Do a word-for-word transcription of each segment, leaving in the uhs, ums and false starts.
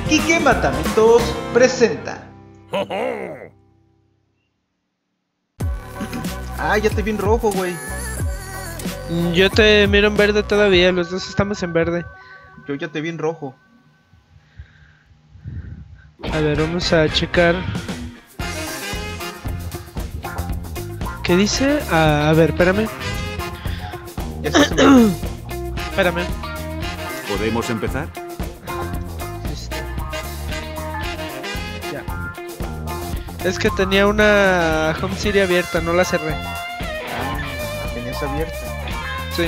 Quique Matamitos presenta. Ah, ya te vi en rojo, güey. Yo te miro en verde todavía, los dos estamos en verde. Yo ya te vi en rojo. A ver, vamos a checar. ¿Qué dice? Ah, a ver, espérame. Ya estás en verde. Espérame. ¿Podemos empezar? Listo. Ya. Es que tenía una Home City abierta, no la cerré. Ah, la tenías abierta. Sí.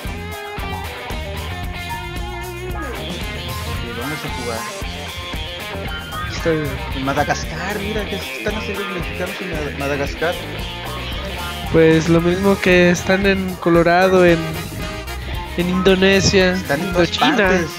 Y vamos a jugar. Está bien. En Madagascar, mira, ¿qué están haciendo los mexicanos en Madagascar? Pues lo mismo que están en Colorado, en, en Indonesia, Están en en todas China. partes.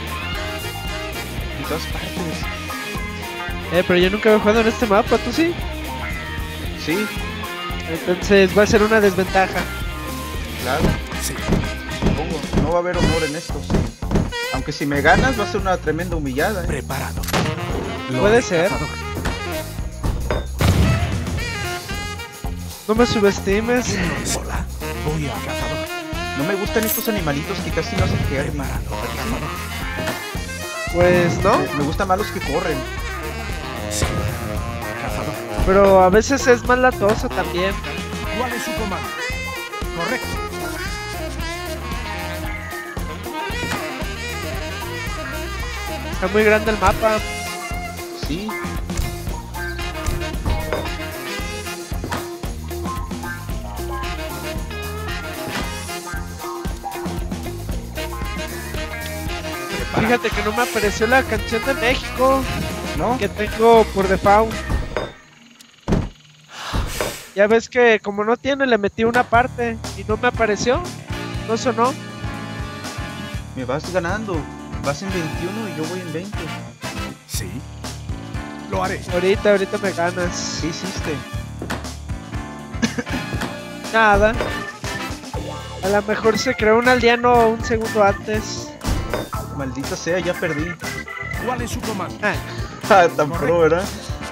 En todas partes. Eh, pero yo nunca he jugado en este mapa, ¿tú sí? Sí, Entonces va a ser una desventaja. claro. Sí. Supongo. No va a haber honor en estos. Aunque si me ganas va a ser una tremenda humillada, ¿eh? Preparado. Puede ser. Cazador. No me subestimes. Hola. Voy a cazador. No me gustan estos animalitos que casi no hacen que Preparado. Cazador. Pues no, Me gustan más los que corren. Sí. Cazador. pero a veces es más latoso también. ¿Cuál es su comando? Correcto. Está muy grande el mapa. Sí. Fíjate que no me apareció la canción de México ¿No? que tengo por default. Ya ves que como no tiene le metí una parte y no me apareció. No sonó. Me vas ganando. Vas en veintiuno y yo voy en veinte. Sí. Lo haré. Ahorita, ahorita me ganas. ¿Qué hiciste? Nada. A lo mejor se creó un aldeano un segundo antes. Maldita sea, ya perdí. ¿Cuál es su comando? Ah, Ah, tan pro, ¿verdad?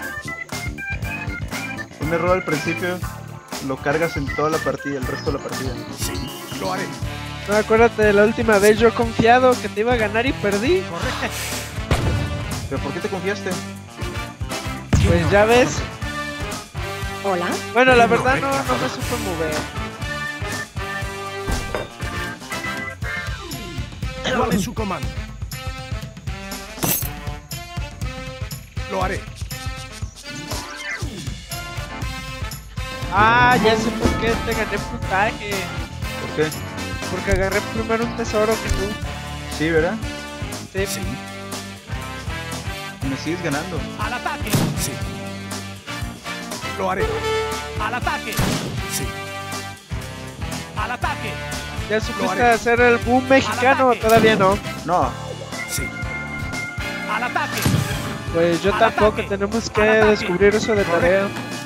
Un error al principio lo cargas en toda la partida, el resto de la partida. Sí. Lo haré. no, acuérdate de la última vez yo he confiado que te iba a ganar y perdí. Correcto. ¿Pero por qué te confiaste? Pues ya ves. Hola. Bueno, la verdad no, no me supo mover. ¿Cuál es su comando? Lo haré. Ah, ya sé por qué te gané puntaje. ¿Por qué? Porque agarré primero un tesoro que tú. Sí, ¿verdad? Sí. Sí. Me sigues ganando. Al ataque. Sí. Lo haré. Al ataque. Sí. Al ataque. ¿Ya Lo supiste haré. hacer el boom mexicano o ataque. todavía no? No, Sí. Al ataque. Pues yo Al tampoco, ataque. tenemos que Al ataque. descubrir eso de tarea.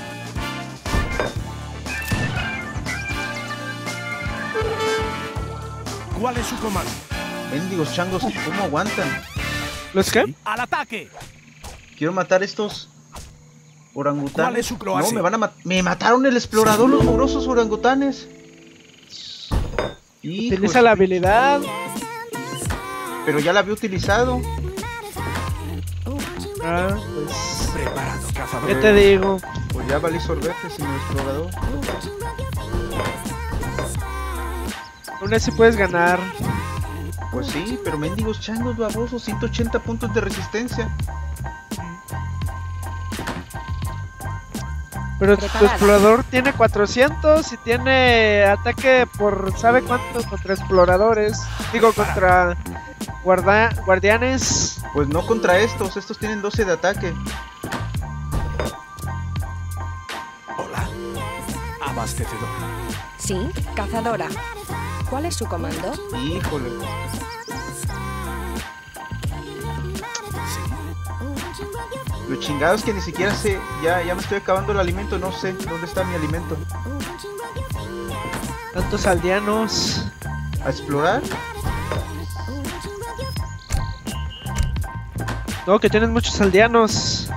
¿Cuál es su comando? mendigos changos, ¿cómo aguantan? ¿Los qué? Sí. Al ataque. Quiero matar estos orangutanes. ¿Cuál es su No, cloace? me van a matar. Me mataron el explorador, los mugrosos orangutanes. Hijo Utiliza de- la habilidad. Pero ya la había utilizado. Ah, pues. Preparado, cazador. ¿Qué te digo? Pues ya valí sorbete sin el explorador. Aún así puedes ganar. Pues sí, pero mendigos changos babosos, ciento ochenta puntos de resistencia. Pero tu Preparada. explorador tiene cuatrocientos y tiene ataque por ¿sabe cuánto? Contra exploradores. Digo, contra guarda guardianes. Pues no contra estos, estos tienen doce de ataque. Hola. Abastecedor. Sí, cazadora. ¿Cuál es su comando? Híjole. Sí. Lo chingado es que ni siquiera sé, ya, ya me estoy acabando el alimento, no sé dónde está mi alimento. Tantos aldeanos. ¿A explorar? No, que tienes muchos aldeanos.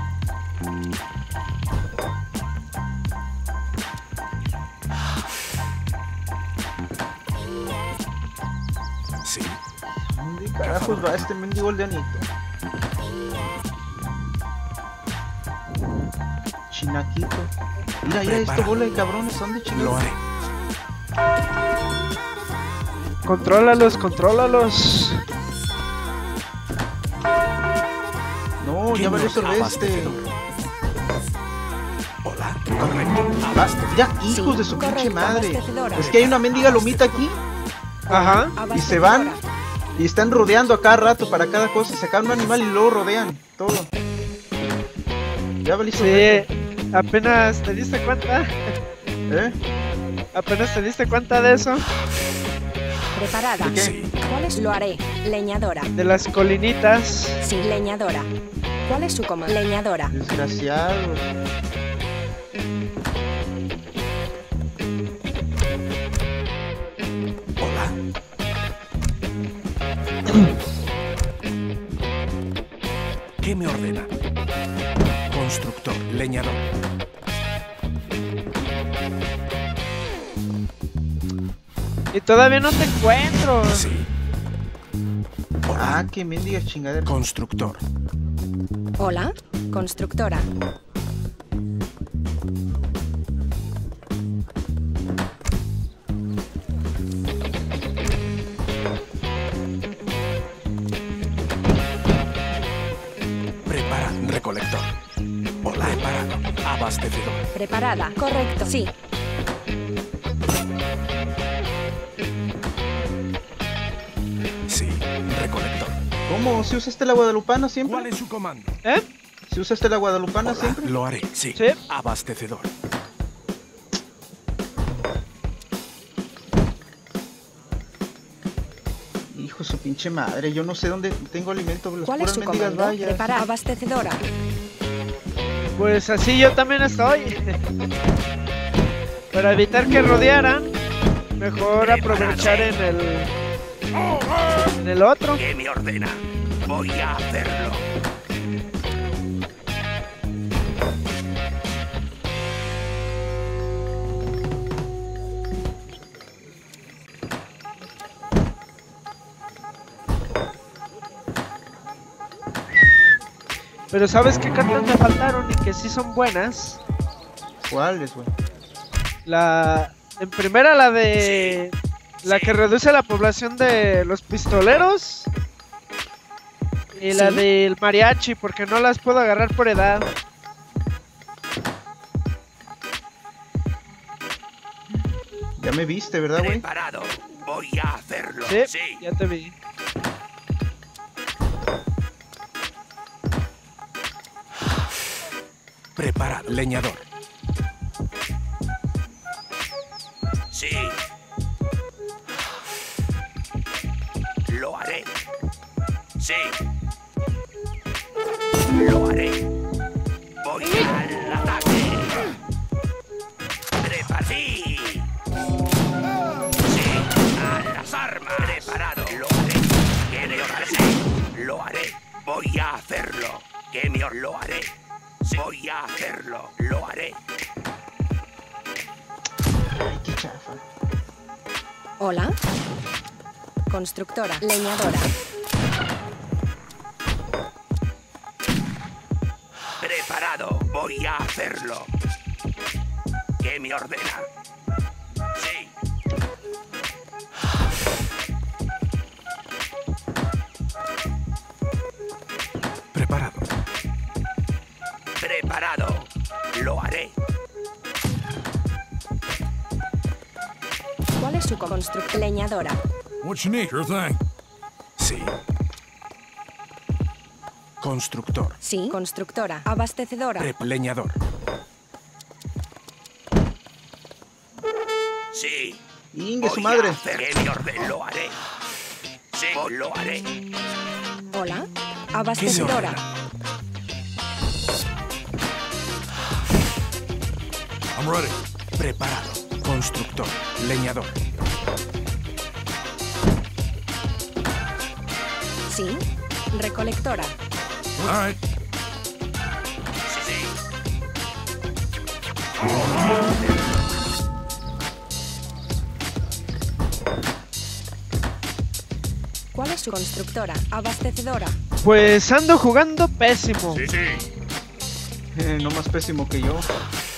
Sí. ¿Dónde carajos va este mendigo aldeanito? Chinaquito. Mira, mira, esto bola de cabrones, son de Lo chingados. haré. Contrólalos, contrólalos. No, ya valió sobre este. Hola. Correcto. Ah, Abastecedor. ya, hijos Sí, de su correcto, pinche madre. abastecedora. Es que hay una mendiga lomita aquí Ajá. y se van y están rodeando a cada rato para cada cosa. Sacan un animal y luego rodean todo. Ya valí sobre Sí, apenas te diste cuenta. ¿Eh? Apenas te diste cuenta de eso. Preparada. ¿De qué? Sí. ¿Cuál es? Lo haré. Leñadora. De las colinitas. Sí, leñadora. ¿Cuál es su comando? Leñadora. Desgraciado. Hola. ¿Qué me ordena? Constructor, leñador. Y todavía no te encuentro. Sí. Hola. Ah, qué mendiga chingadera. Constructor. Hola. Constructora. Prepara. Recolector. Hola. Preparado. Abastecedor. Preparada. Correcto. Sí. Sí. Recolector. ¿Cómo? ¿Si usaste la guadalupana siempre? ¿Cuál es su comando? ¿Eh? ¿Si usaste la guadalupana Hola. siempre? Lo haré. Sí. Sí. Abastecedor. Hijo de su pinche madre, yo no sé dónde tengo alimento, las ¿Cuál es puras su mendigas comando? vallas. Preparada. Abastecedora. Pues así yo también estoy. Para evitar que rodearan, mejor aprovechar en el en el otro. ¿Qué me ordena? Voy a hacerlo. Pero ¿sabes qué cartas me faltaron y que sí son buenas? ¿Cuáles, güey? La en primera la de la que reduce la población de los pistoleros y la Sí. del mariachi porque no las puedo agarrar por edad. Ya me viste, ¿verdad, güey? Preparado. Voy a hacerlo. Sí, ya te vi. Preparado. Leñador. Sí. Lo haré. Sí. Lo haré. Voy al ataque. Prepara. Sí. Sí. A las armas. Preparado. Lo haré. ¿Qué me haré? Lo haré. Voy a hacerlo. ¿Qué me lo haré? Sí. Voy a hacerlo. Lo haré. Ay, qué chafa. Hola. Constructora. Leñadora. Preparado, voy a hacerlo. ¿Qué me ordena? Sí. Preparado. Preparado. Lo haré. ¿Cuál es su constructora? Leñadora. What you need, sure thing. Sí. Constructor. Sí. Constructora. Abastecedora. Prep leñador. Sí. Ingue su Voy madre. a hacer que me ordene. Lo haré. Sí, lo haré. Hola. ¿Qué se Abastecedora. ordena? I'm ready. Preparado. Constructor. Leñador. Sí. Recolectora. All right. Sí, sí. ¿Cuál es su constructora? Abastecedora. Pues ando jugando pésimo. Sí, sí. Eh, no más pésimo que yo.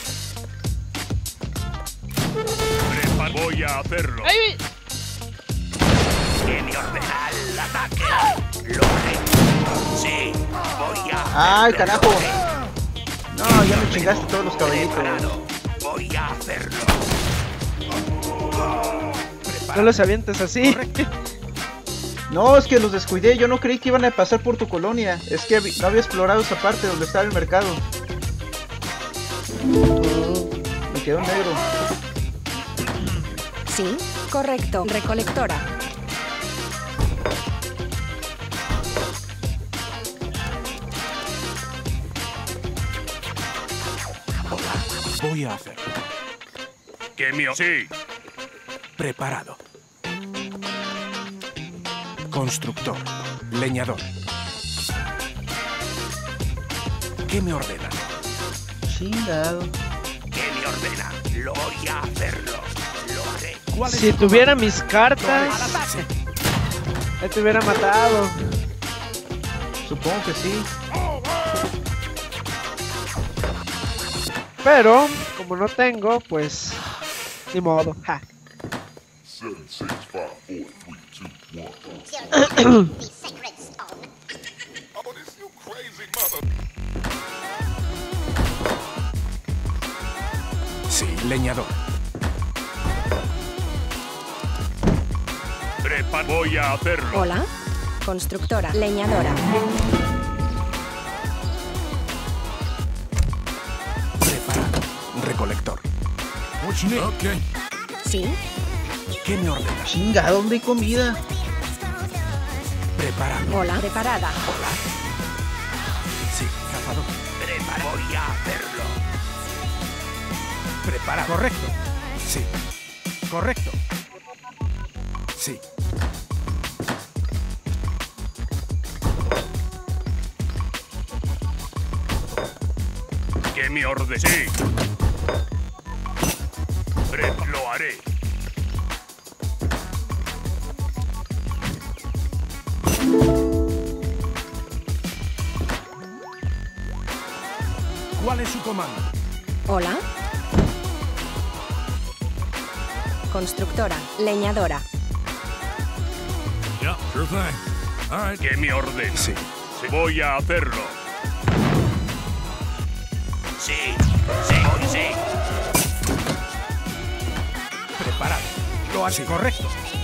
Prepa- Voy a hacerlo. ¡Ay! Que me ordena el ataque. Lo haré. Sí, voy a hacerlo. ¡Ay, carajo! Lo haré. No, ya me chingaste todos los caballitos. Preparado. Voy a hacerlo. No los avientes así. No, es que los descuidé. Yo no creí que iban a pasar por tu colonia. Es que no había explorado esa parte donde estaba el mercado. Me quedó negro. Sí, correcto. Recolectora. Voy a hacerlo. Que me... Sí. Preparado. Constructor. Leñador. ¿Qué me ordena? Chingado. Que me ordena. Lo voy a hacerlo. Lo haré. ¿Cuál es Si su tuviera comando? mis cartas, Sí. él te hubiera matado. Supongo que sí. Pero, como no tengo, pues... Ni modo. Ja. Sí, leñador. Prepa... Voy a hacerlo. Hola. Constructora. Leñadora. Preparado. Recolector. What you need? Okay. Sí. ¿Qué me ordena? Chingado, ¿dónde hay comida? Preparado. Hola. Preparada. Sí, cazador. Prepa... Voy a hacerlo. Preparado. Correcto. Sí. Correcto. Sí. Que me ordene. Sí. Pre... Lo haré. ¿Cuál es su comando? Hola. Constructora. Leñadora. Yeah, sure thing. All right. Que me ordene. Sí. Sí. Voy a hacerlo. Sí. Sí. Hoy sí. Preparado. Lo hace correcto.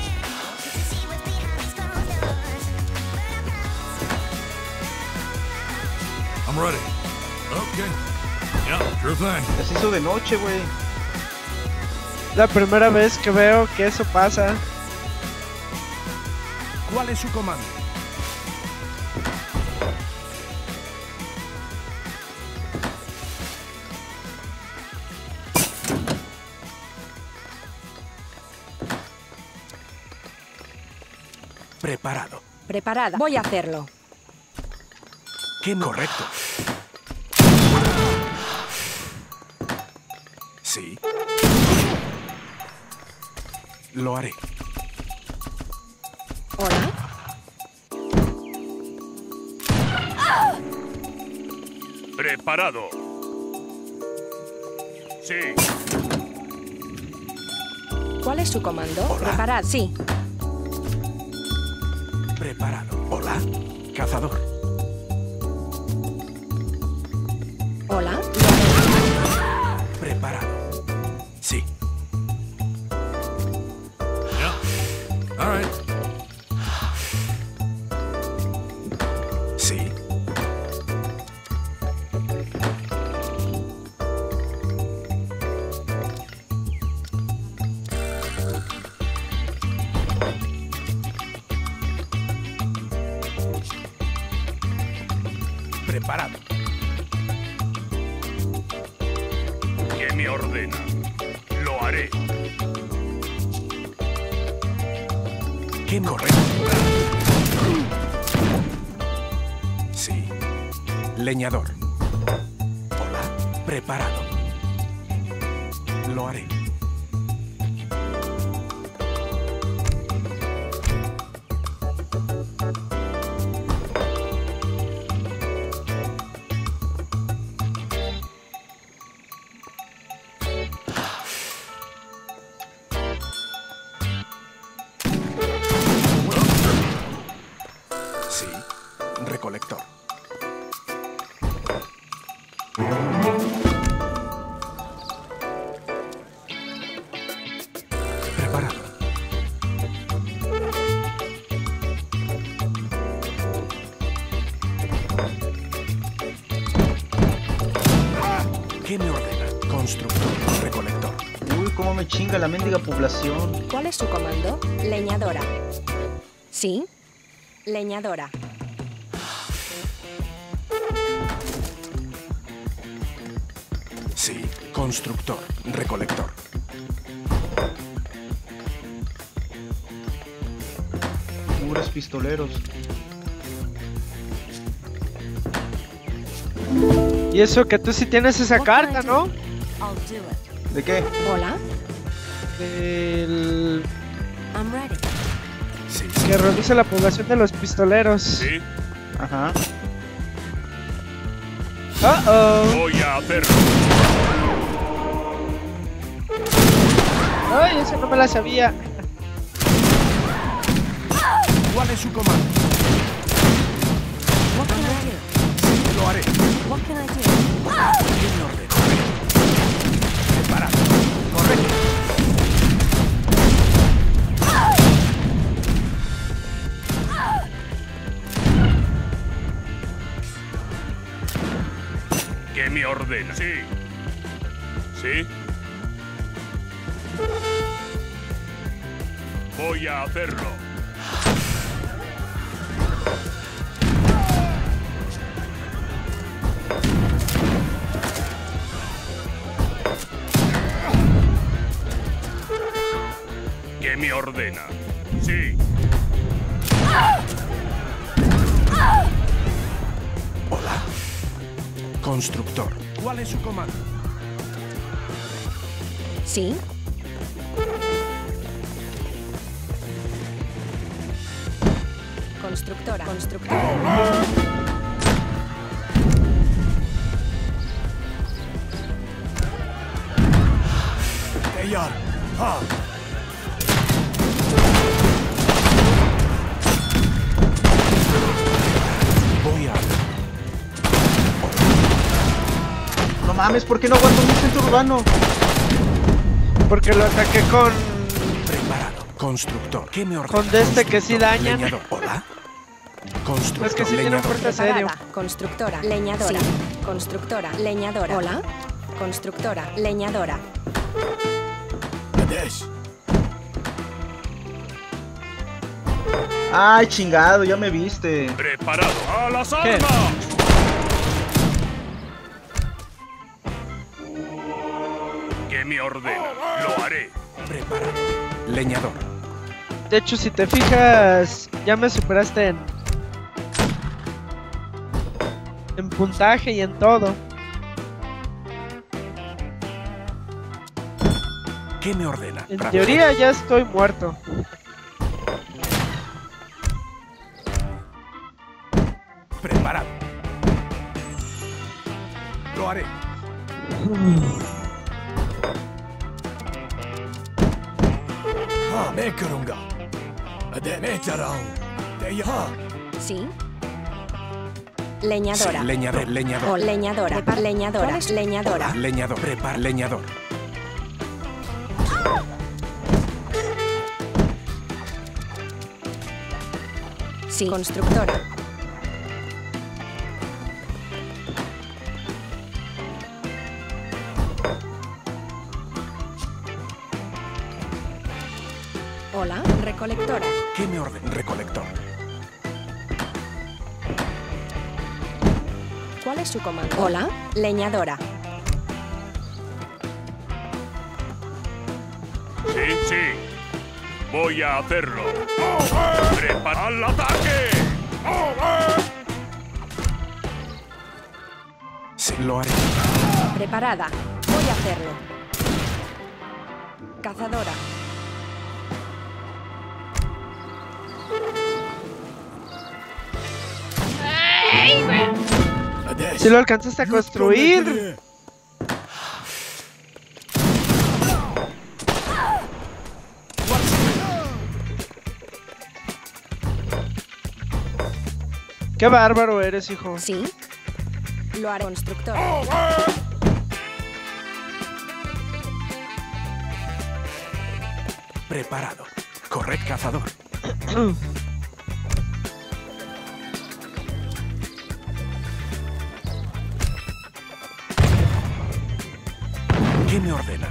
I'm ready. Okay. Yeah, sure thing. Ya se hizo de noche, güey. La primera vez que veo que eso pasa. ¿Cuál es su comando? Preparado. Preparada. Voy a hacerlo. ¿Qué me... Correcto. Sí. Lo haré. Hola. Preparado. Sí. ¿Cuál es su comando? Hola. Preparad. Sí. Preparado. Hola. Cazador. Hola. Preparado. Sí. Yeah. All right. Sí. Preparado. Que me ordena. Lo haré. ¿Qué me... Correcto. Sí. Leñador. Hola. Preparado. Lo haré. Sí. Recolector. Preparado. ¿Qué me ordena? Constructor. Recolector. Uy, cómo me chinga la mendiga población. ¿Cuál es su comando? Leñadora. ¿Sí? Leñadora. Sí. Constructor. Recolector. Puros pistoleros. Y eso que tú sí tienes esa carta, ¿no? ¿De qué? Hola. El... I'm ready. Sí, sí. que reduce la población de los pistoleros. Sí, Ajá. Uh oh. voy a hacerlo. Ay, esa no me la sabía. ¿Cuál es su comando? What can I do? Lo haré. What can I do? En orden. Preparado. Correcto. ¿Qué me ordena? Sí. ¿Sí? Voy a hacerlo. ¿Qué me ordena? Sí. Hola. Constructor. ¿Cuál es su comando? ¿Sí? Constructora. Constructora. Teyar. Ah. Voy a... No mames, ¿por qué no aguanto un centro urbano? Porque lo ataqué con... Preparado. Constructor. ¿Qué me ordena? Con de este que sí Constructor. dañan. Leñador. Hola. Constructor. Es que sí tiene un Leñador. fuerte asedio. Preparada. Constructora. Leñadora. Sí. Constructora. Leñadora. Hola. Constructora. Leñadora. Ay, chingado, ya me viste. Preparado. ¡A las ¿Qué? armas! ¿Qué me ordena? Lo haré. Preparado. Leñador. De hecho, si te fijas, ya me superaste en... En puntaje y en todo. ¿Qué me ordena? En Rápido. teoría ya estoy muerto. Preparado. Lo haré. Ah, me carunga. De me tarán. De ya. ¿Sí? Leñadora. Sí, leñador. Leñador. O leñadora. Prepara- Leñadora. ¿Cuál es? Leñadora. Leñador. Prepara. Leñador. Sí. Constructora. Hola. Recolectora. ¿Qué me ordena? Recolector. ¿Cuál es su comando? Hola. Leñadora. Sí, sí. Voy a hacerlo. ¡Prepara al ataque! Sí, lo haré. Preparada. Voy a hacerlo. Cazadora. Adesso. Si lo alcanzaste a construir. Qué bárbaro eres, hijo. Sí. Lo haré. Constructor. Preparado. Corred, cazador. ¿Qué me ordena?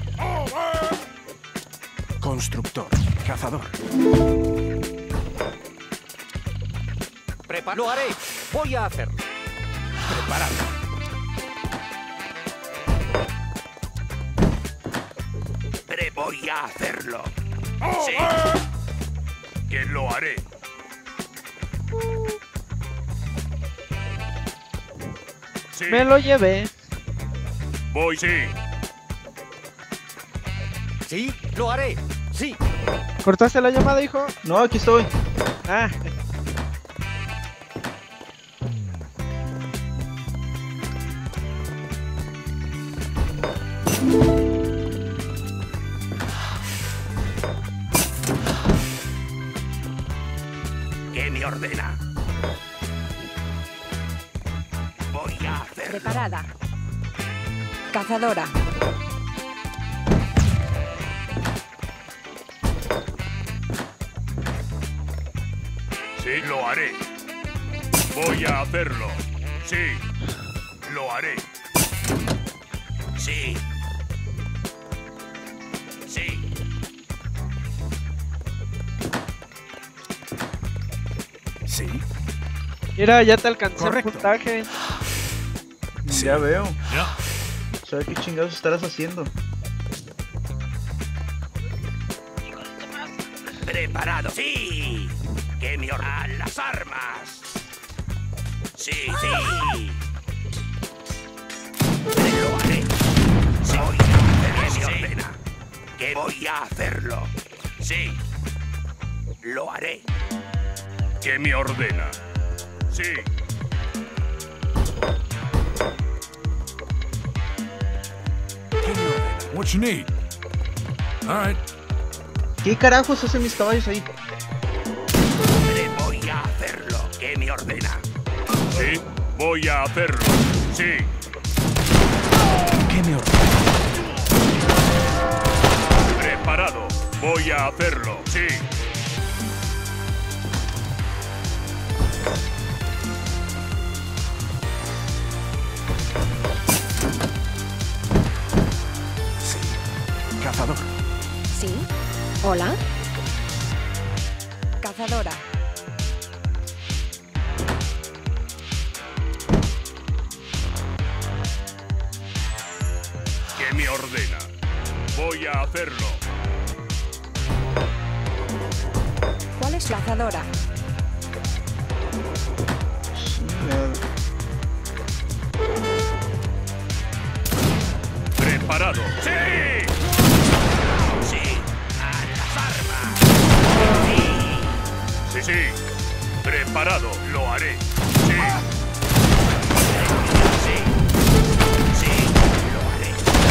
Constructor. Cazador. Prepara. Lo haré. Voy a hacerlo. Preparado. Pre voy a hacerlo. Sí. Que lo haré. Sí. Me lo llevé. Voy, sí. Sí, lo haré. Sí. ¿Cortaste la llamada, hijo? No, aquí estoy. Ah. ¿Qué me ordena? Voy a hacerlo. Preparada. Cazadora. Sí, lo haré. Voy a hacerlo. Sí, lo haré. Sí. Sí. Sí. Mira, ya te alcancé Correcto. el puntaje. Sí. Ya veo. Yeah. ¿Sabes qué chingados estarás haciendo? Preparado. Sí. Que me ordenan las armas. Sí, sí. Lo haré. Sí. Voy a hacerlo. Que me ordena. Que voy a hacerlo. Sí. Lo haré. Que me ordena. Sí. ¿Qué me ordena? What you need? All right. ¿Qué carajos hacen mis caballos ahí? Pre voy a hacerlo. Que me ordena. Sí. Voy a hacerlo. Sí. ¿Qué me ordena? Preparado. Voy a hacerlo. Sí. Sí. Cazador. Sí. Hola. Cazadora. Que me ordena. Voy a hacerlo. ¿Cuál es cazadora? Chingado. Preparado. ¡Sí! Sí. A las armas. Sí. Sí, sí. Preparado. Lo haré. Sí. Sí. Sí. Lo haré.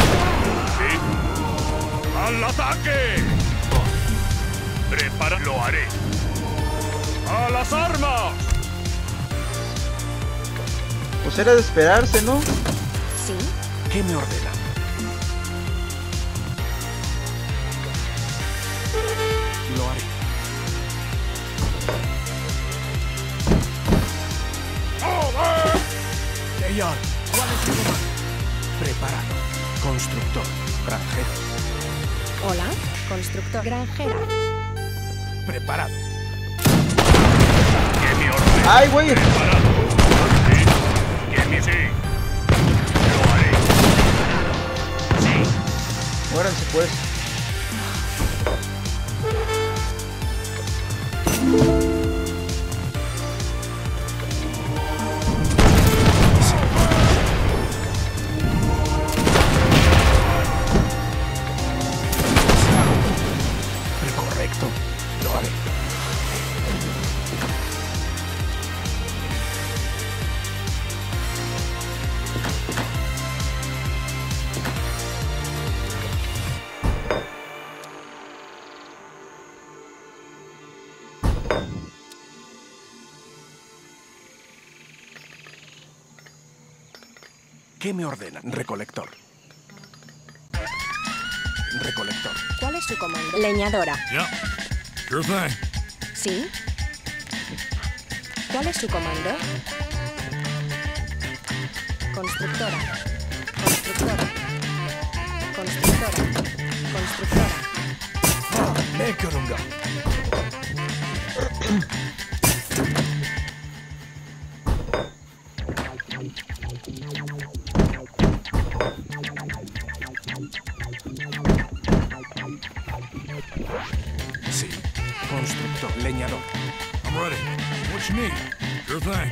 Sí. ¡Al ataque! Prepara. Lo haré. ¡A las armas! Pues era de esperarse, ¿no? Sí. ¿Qué me ordena? Lo haré. Leon, ¿cuál es tu comando? Preparado. Constructor. Granjero. Hola. Constructor. Granjera. Preparado. Que me ordena. ¡Ay, güey! Preparado. Sí. Que me sí. Lo haré. Sí. Muéranse, pues. ¿Qué me ordenan? Recolector. Recolector. ¿Cuál es su comando? Leñadora. Yep. Sure thing. Sí. ¿Cuál es su comando? Constructora. Constructora. Constructora. Constructora. Ah, Mekarunga. Sí. Constructor. Leñador. I'm ready. What you need? Sure thing.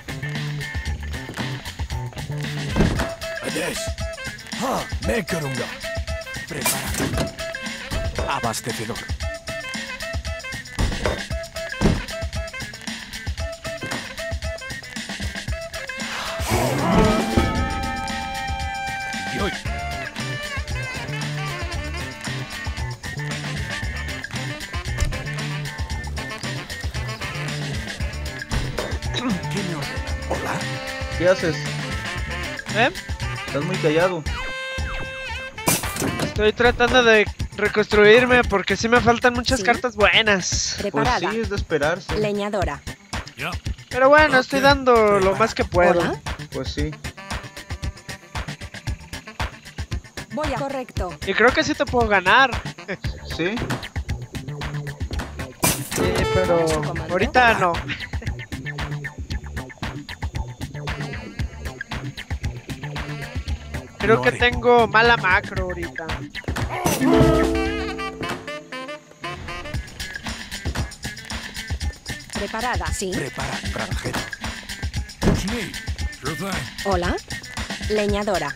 Ades. Ah, Mekarunga. Preparado. Abastecedor. Y hoy. ¿Qué me ordena? Hola. ¿Qué haces? ¿Eh? Estás muy callado. Estoy tratando de reconstruirme porque sí me faltan muchas Sí. cartas buenas. Pues Preparada. sí, es de esperarse. Leñadora. Yep. Pero bueno, estoy dando lo más que puedo. Hola. Pues sí. Voy a... Correcto. Y creo que sí te puedo ganar. Sí. Sí, pero ¿Su comando? ahorita no. Creo que Lore. tengo mala macro ahorita. Preparada. Sí. Prepara. Granjero. What you need? Sure thing. Hola. Leñadora.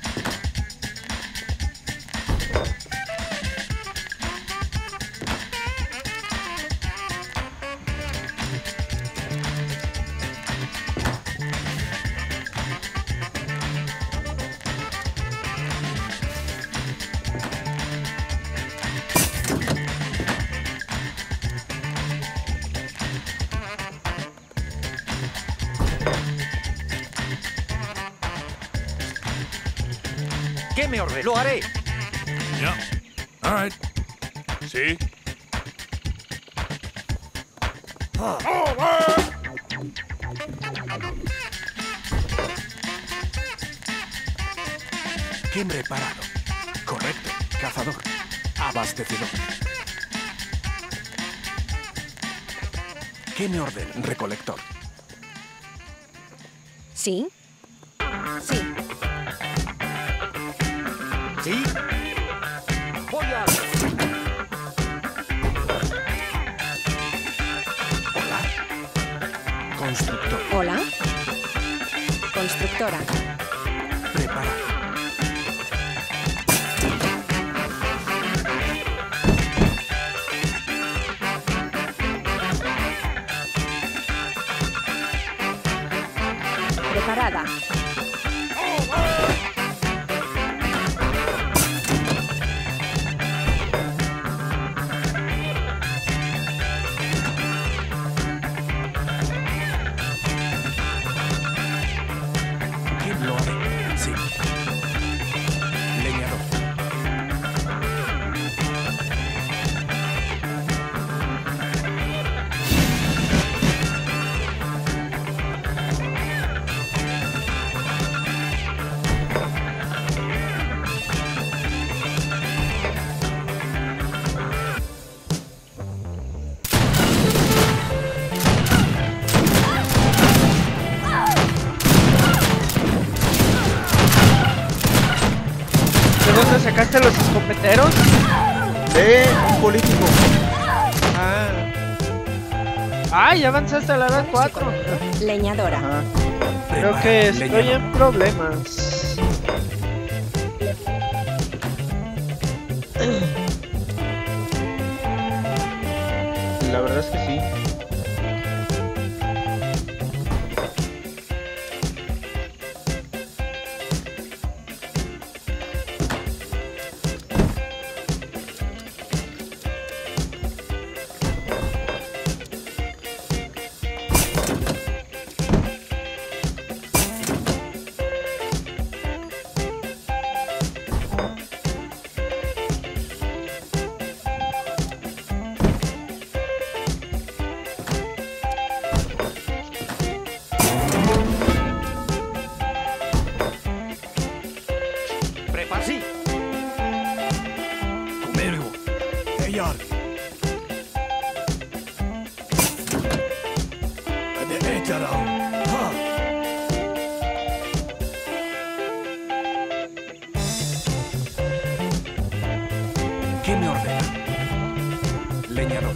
¿Qué me ordena? Lo haré. Yep. All right. Sí. ¿Qué me preparado? Correcto. Cazador. Abastecedor. ¿Qué me ordena? Recolector. Sí. Sí. ¿Sí? Voy a... Hola. Constructor. Hola. Constructora. Preparado. Preparada. ¿Qué lo haré? Sí. Leñador. ¿De dónde sacaste los escopeteros? De un político. Ah. Ah, ya avanzaste a la edad cuatro. Leñadora. Ajá. Creo Prepara. que estoy Leñador. en problemas. La verdad es que sí. Backyard. De étalo. Huh. ¿Qué me ordena? Leñador.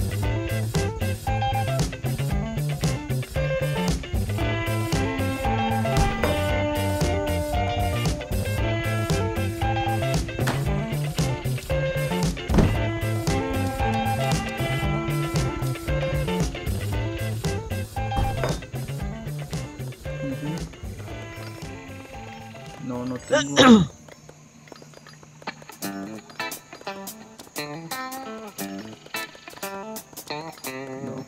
No, no tengo. No.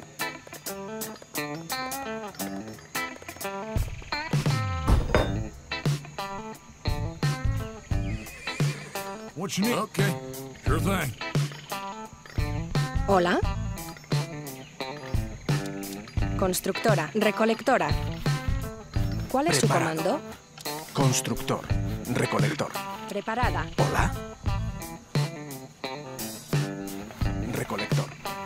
What you need? Okay, sure thing. Hola. Constructora, recolectora. ¿Cuál es su Preparado. comando? Constructor. Recolector. Preparada. Hola. Recolector.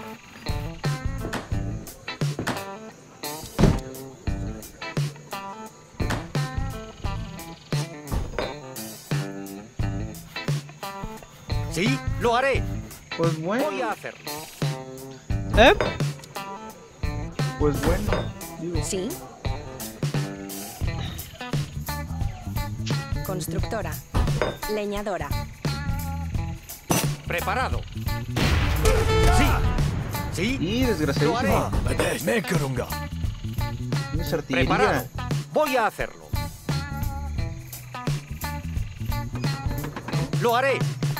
Sí, lo haré. Pues bueno, Voy a hacerlo. ¿Eh? pues bueno. Digo, Sí. Constructora. Leñadora. Preparado. Sí. Sí, y desgraciadísimo. Ades, Mekarunga. Tienes artillería. preparado. Voy a hacerlo. Lo haré.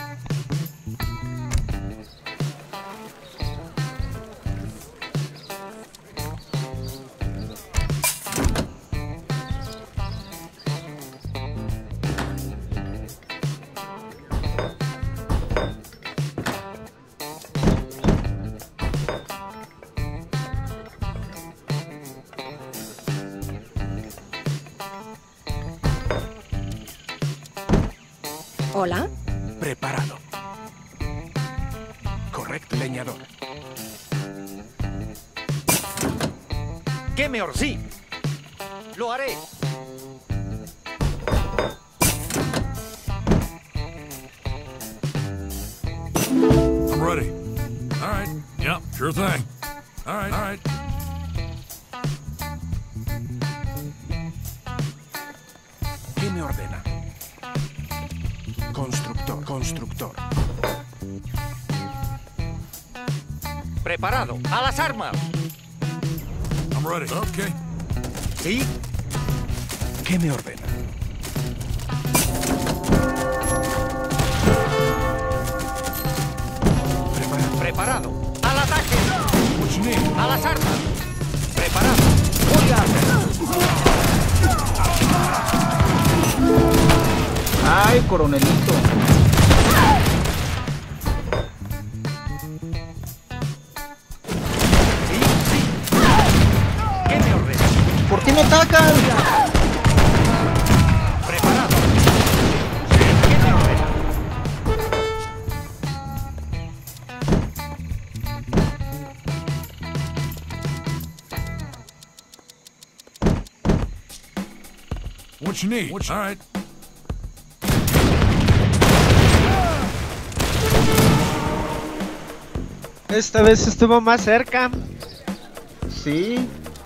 Hola. Preparado. Correcto, leñador. ¿Qué me or- Sí. Lo haré. I'm ready. All right. Yep, sure thing. All right, all right. ¿Qué me ordena? Constructor. Constructor. Preparado. A las armas. I'm ready. Okay. Sí. ¿Qué me ordena? Preparado. Preparado. Al ataque. What you need? A las armas. Preparado. Voy a hacerlo. Ay, coronelito. Sí, sí. ¿Qué me ordena? ¿Por qué me atacan? Preparado. ¿Qué me ordena? What you need? What you... All right. Esta vez estuvo más cerca. Sí.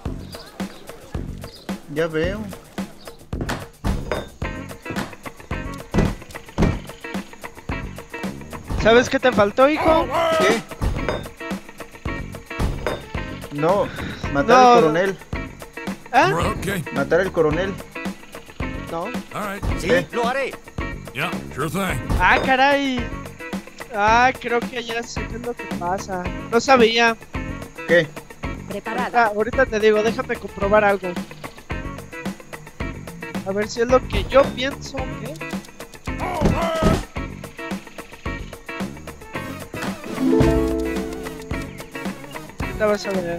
Ya veo. ¿Sabes qué te faltó, hijo? ¿Qué? No, matar No. al coronel. ¿Ah? Okay. Matar al coronel. No. All right. Sí, ¿Qué? lo haré. Yep, sure thing. Ah, caray. Ah, creo que ya sé qué es lo que pasa. No sabía. ¿Qué? Preparada. Ah, ahorita te digo, déjame comprobar algo. A ver si es lo que yo pienso que. Ahorita vas a ver.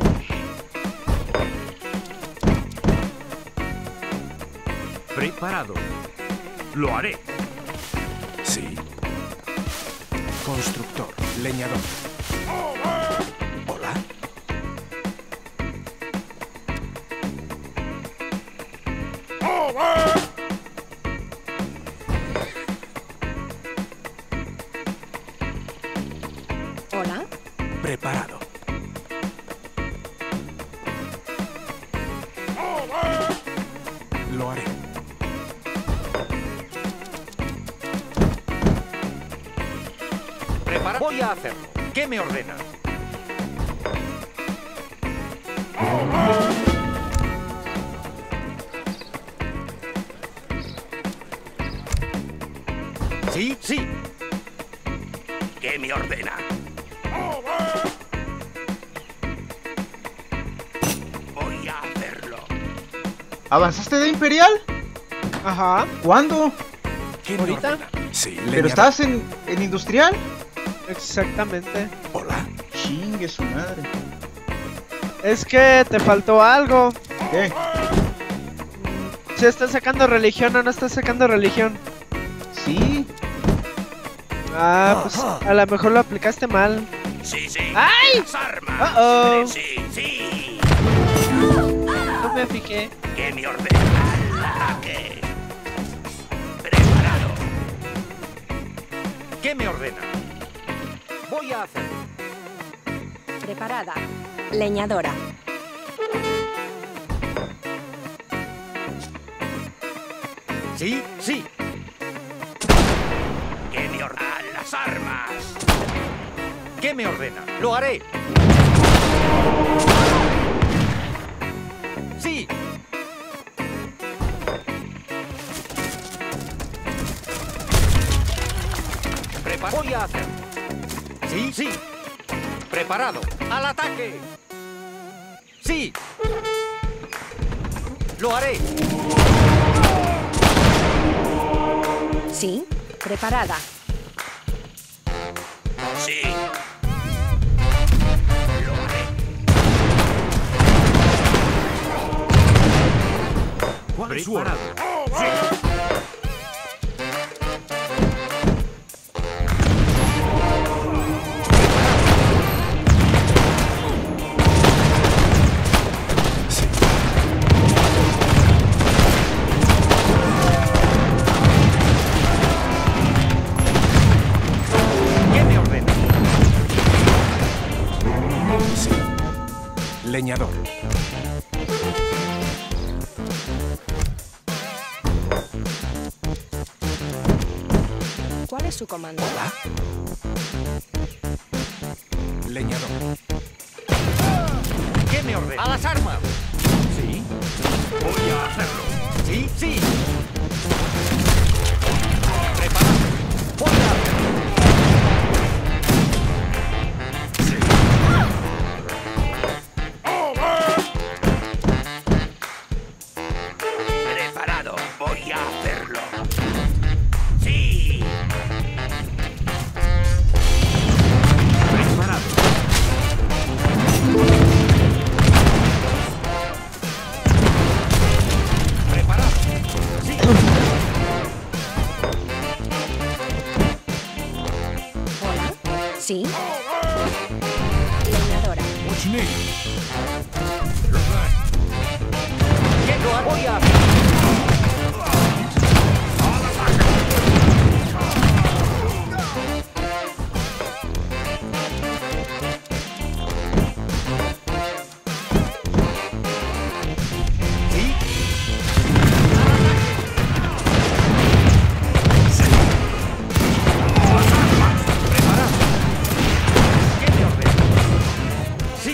Preparado. Lo haré. Sí. Constructor. Leñador. Hola. Hola. Preparado. Lo haré. Prepara. Voy a hacerlo. ¿Qué me ordena? Sí, sí. ¿Qué me ordena? Voy a hacerlo. ¿Avanzaste de Imperial? Ajá. ¿Cuándo? ¿Qué me ¿Ahorita? ordena? Sí, ¿Pero leñador. estás en, en Industrial? Exactamente. Hola. Chingue su madre. Es que te faltó algo. ¿Qué? Si estás sacando religión o no estás sacando religión. Sí. Ah, pues a lo mejor lo aplicaste mal. Sí, sí. ¡Ay! Las armas. Uh-oh. Sí, sí. No me fijé. ¿Qué me ordena? Al ataque. Preparado. ¿Qué me ordena? Voy a hacerlo. Preparada. Leñadora. Sí, sí. ¿Qué me ordena? Las armas. ¿Qué me ordena? Lo haré. Sí. Prepara. Voy a hacerlo. Sí, sí. Preparado. ¡Al ataque! Sí. Lo haré. Sí. Preparada. Sí. Lo haré. ¿Cuál es su orden? ¿Qué me ordena? Sí. Leñador. ¿Cuál es su comando? Hola. Leñador. ¿Qué me ordena? ¡A las armas! Sí. Voy a hacerlo. Sí, sí. Preparado. Voy a hacerlo. Preparado. Voy a hacerlo. Sí. Preparado. Preparado. Sí. Hola. Sí. Leñadora. What you need? Sure thing. ¿Qué lo hago? Voy a hacerlo. Sí. Preparado. ¿Qué me ordena? Sí.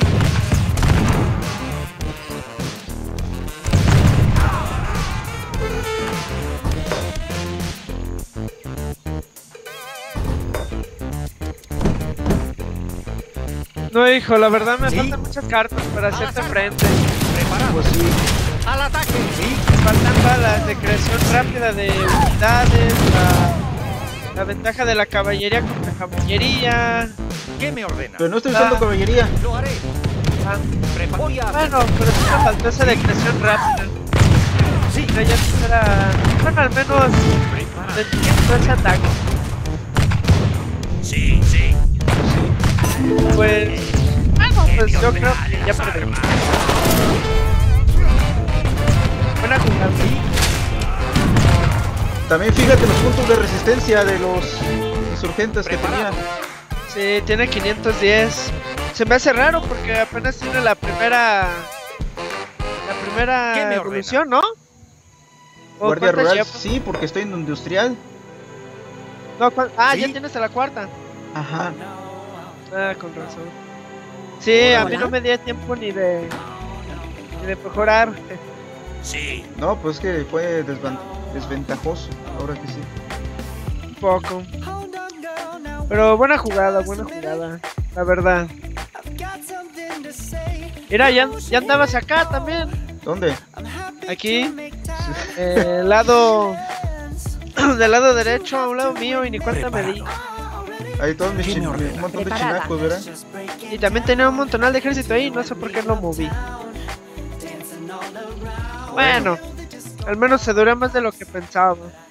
No, hijo, la verdad me ¿Sí? faltan muchas cartas para hacerte frente. Preparado. Pues sí. ¡Al ataque! Sí. Me faltan balas de creación rápida de unidades, la, la ventaja de la caballería contra caballería. ¿Qué me ordena? Pero no estoy usando Ah. caballería. Lo haré. Ah, Prepa- Voy a hacer. bueno, pero sí me faltó esa de creación rápida. Sí. Pero ya era, bueno, al menos entiendo ese ataque. Sí, sí. Pues... Bueno, pues yo creo que ya perdí. Buena jugada. También fíjate los puntos de resistencia de los insurgentes que tenía. Sí, tiene quinientos diez. Se me hace raro porque apenas tiene la primera... La ¿Qué primera me evolución, ¿no? ¿O Guardia cuántas rural, lleva? sí, porque estoy en industrial. No, ¿cuál? Ah, Sí. ya tienes a la cuarta. Ajá. Ah, con razón. Sí, a mí no me dio tiempo ni de... Ni de mejorar. Sí. No, pues que fue desvan- desventajoso, ahora que sí. Un poco. Pero buena jugada, buena jugada. La verdad. Mira, ya, ya andabas acá también. ¿Dónde? Aquí. Eh, el lado... Del lado derecho a un lado mío y ni cuenta me di. Ahí todos mis ¿Qué me chin- ordena? un montón de Preparada. chinacos, ¿verdad? Y también tenía un montonal de ejército ahí, no sé por qué lo moví. Bueno, al menos se duró más de lo que pensaba.